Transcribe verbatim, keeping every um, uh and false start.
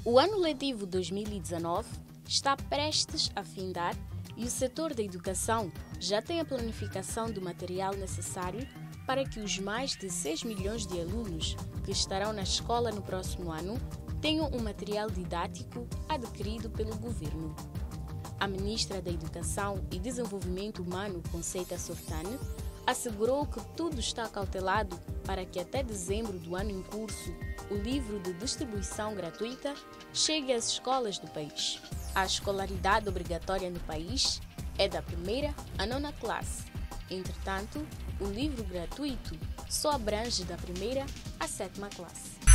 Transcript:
O ano letivo dois mil e dezanove está prestes a findar e o setor da educação já tem a planificação do material necessário para que os mais de seis milhões de alunos que estarão na escola no próximo ano tenham um material didático adquirido pelo governo. A ministra da Educação e Desenvolvimento Humano, Conceita Sortane, assegurou que tudo está cautelado para que até dezembro do ano em curso o livro de distribuição gratuita chegue às escolas do país. A escolaridade obrigatória no país é da primeira à nona classe. Entretanto, o livro gratuito só abrange da primeira à sétima classe.